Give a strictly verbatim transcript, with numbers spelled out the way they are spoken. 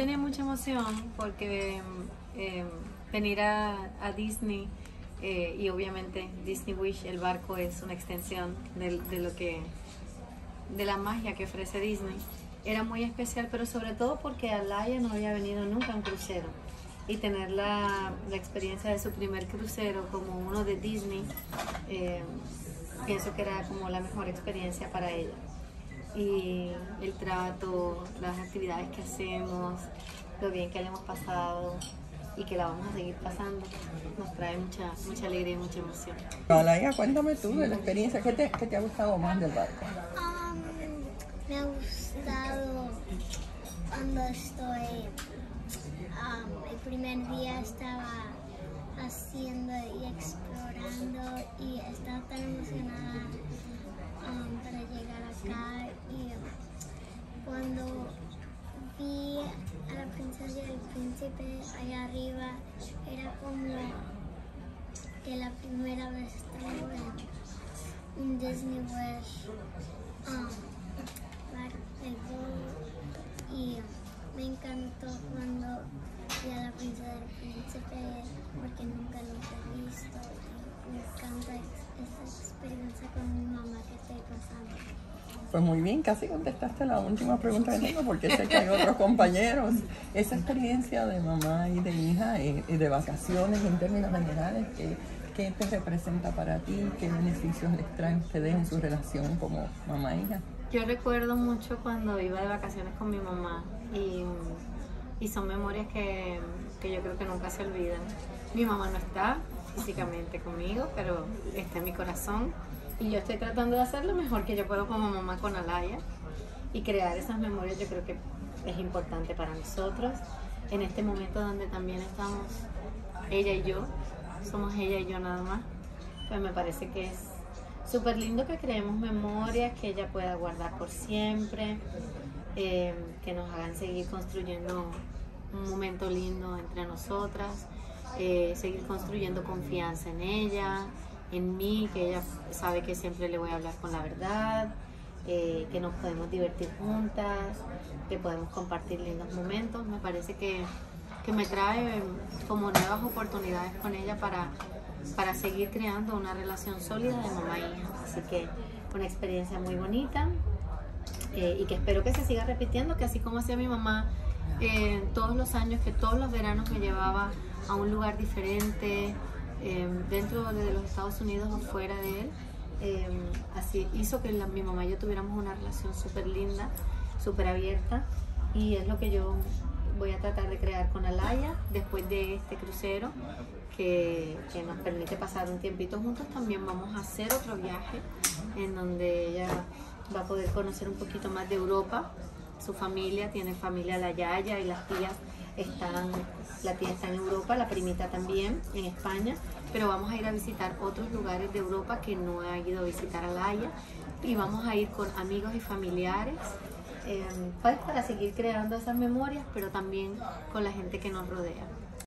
tenía mucha emoción porque eh, venir a, a Disney eh, y obviamente Disney Wish, el barco es una extensión de, de lo que de la magia que ofrece Disney. Era muy especial, pero sobre todo porque Alaya no había venido nunca a un crucero y tener la, la experiencia de su primer crucero como uno de Disney, eh, pienso que era como la mejor experiencia para ella. Y el trato, las actividades que hacemos, lo bien que le hemos pasado y que la vamos a seguir pasando, nos trae mucha, mucha alegría y mucha emoción. Alaya, cuéntame tú de la experiencia, ¿qué te, qué te ha gustado más del barco? Um, me ha gustado cuando estoy, um, el primer día estaba haciendo y explorando y estaba tan emocionada um, para llegar acá, y cuando vi a la princesa y el príncipe allá arriba era como que la primera vez estaba en un Disney Wish, um, el boat, y me encantó cuando vi a la princesa y el príncipe porque nunca los he visto, y me encanta esta experiencia con mi mamá que estoy pasando. Pues muy bien, casi contestaste la última pregunta que tengo porque sé que hay otros compañeros. Esa experiencia de mamá y de hija y de vacaciones en términos generales, ¿qué, qué te representa para ti? ¿Qué beneficios les traen ustedes en su relación como mamá e hija? Yo recuerdo mucho cuando iba de vacaciones con mi mamá y, y son memorias que, que yo creo que nunca se olvidan. Mi mamá no está físicamente conmigo, pero está en mi corazón. Y yo estoy tratando de hacer lo mejor que yo puedo como mamá con Alaya, y crear esas memorias. Yo creo que es importante para nosotros en este momento donde también estamos ella y yo, somos ella y yo nada más. Pues me parece que es súper lindo que creemos memorias que ella pueda guardar por siempre, eh, que nos hagan seguir construyendo un momento lindo entre nosotras, eh, seguir construyendo confianza en ella, en mí, que ella sabe que siempre le voy a hablar con la verdad, eh, que nos podemos divertir juntas, que podemos compartir lindos momentos. Me parece que, que me trae como nuevas oportunidades con ella para, para seguir creando una relación sólida de mamá e hija. Así que una experiencia muy bonita, eh, y que espero que se siga repitiendo, que así como hacía mi mamá eh, todos los años, que todos los veranos me llevaba a un lugar diferente, Eh, dentro de los Estados Unidos o fuera de él, eh, así hizo que la, mi mamá y yo tuviéramos una relación súper linda, súper abierta, y es lo que yo voy a tratar de crear con Alaya después de este crucero que, que nos permite pasar un tiempito juntos. También vamos a hacer otro viaje en donde ella va a poder conocer un poquito más de Europa. Su familia, tiene familia, la Yaya y las tías están, la tía está en Europa, la primita también en España, pero vamos a ir a visitar otros lugares de Europa que no ha ido a visitar Alaya, y vamos a ir con amigos y familiares, eh, pues para seguir creando esas memorias, pero también con la gente que nos rodea.